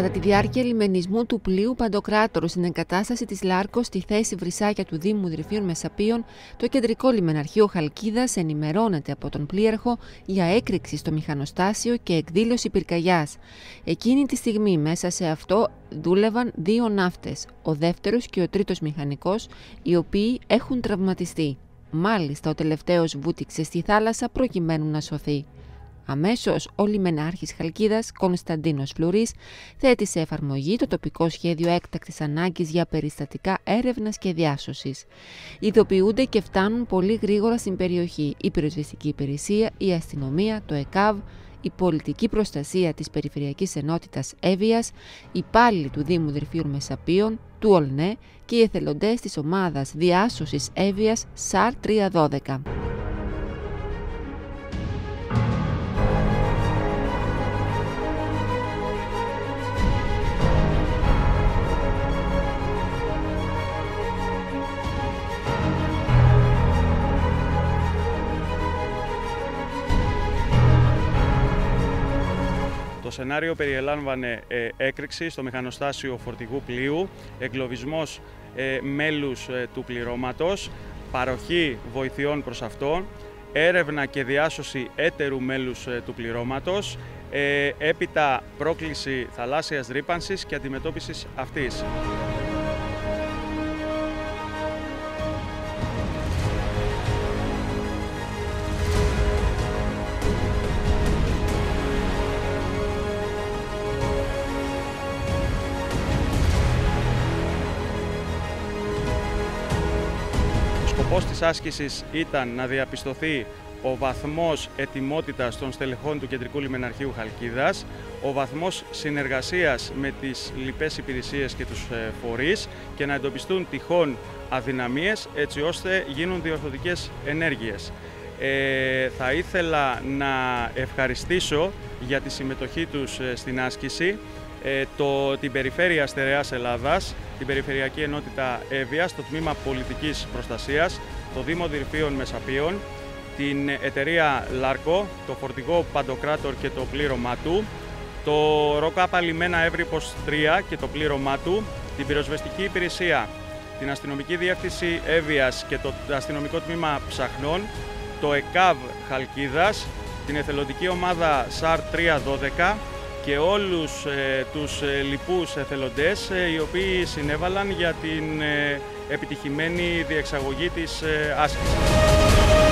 Κατά τη διάρκεια λιμενισμού του πλοίου Παντοκράτορου στην εγκατάσταση της Λάρκος στη θέση Βρυσάκια του Δήμου Δρυφείων Μεσαπίων, το Κεντρικό Λιμεναρχείο Χαλκίδας ενημερώνεται από τον πλοίαρχο για έκρηξη στο μηχανοστάσιο και εκδήλωση πυρκαγιάς. Εκείνη τη στιγμή μέσα σε αυτό δούλευαν δύο ναύτες, ο δεύτερος και ο τρίτος μηχανικός, οι οποίοι έχουν τραυματιστεί. Μάλιστα, ο τελευταίος βούτυξε στη θάλασσα προκειμένου να σωθεί. Αμέσως, ο λιμενάρχης Χαλκίδας, Κωνσταντίνος Φλουρής, θέτει σε εφαρμογή το τοπικό σχέδιο έκτακτης ανάγκης για περιστατικά έρευνας και διάσωσης. Ειδοποιούνται και φτάνουν πολύ γρήγορα στην περιοχή η πυροσβεστική υπηρεσία, η αστυνομία, το ΕΚΑΒ, η πολιτική προστασία της Περιφερειακής Ενότητας Εύβοιας, οι υπάλληλοι του Δήμου Δρυφείων Μεσαπίων, του ΟΛΝΕ και οι εθελοντές της ομάδας διάσωσης Εύβοιας ΣΑΡ 312. Το σενάριο περιελάμβανε έκρηξη στο μηχανοστάσιο φορτηγού πλοίου, εγκλωβισμός μέλους του πληρώματος, παροχή βοηθειών προς αυτό, έρευνα και διάσωση έτερου μέλους του πληρώματος, έπειτα πρόκληση θαλάσσιας ρύπανσης και αντιμετώπισης αυτής. Ο σκοπός της άσκησης ήταν να διαπιστωθεί ο βαθμός ετοιμότητας των στελεχών του Κεντρικού Λιμεναρχείου Χαλκίδας, ο βαθμός συνεργασίας με τις λοιπές υπηρεσίες και τους φορείς και να εντοπιστούν τυχόν αδυναμίες έτσι ώστε γίνουν διορθωτικές ενέργειες. Θα ήθελα να ευχαριστήσω για τη συμμετοχή τους στην άσκηση την Περιφέρεια Στερεάς Ελλάδας, την Περιφερειακή Ενότητα Εύβοιας, το Τμήμα Πολιτικής Προστασίας, το Δήμο Δρυφείων Μεσαπίων, την εταιρεία Λάρκο, το φορτηγό Παντοκράτορ και το πλήρωμά του, το ΡΟΚΑΠΑ Λιμένα Εύρυπος 3 και το πλήρωμά του, την Πυροσβεστική Υπηρεσία, την Αστυνομική Διεύθυνση Εύβοιας και το Αστυνομικό Τμήμα Ψαχνών, το ΕΚΑΒ Χαλκίδας, την εθελοντική ομάδα ΣΑΡ 312 και όλους τους λοιπούς εθελοντές οι οποίοι συνέβαλαν για την επιτυχημένη διεξαγωγή της άσκησης.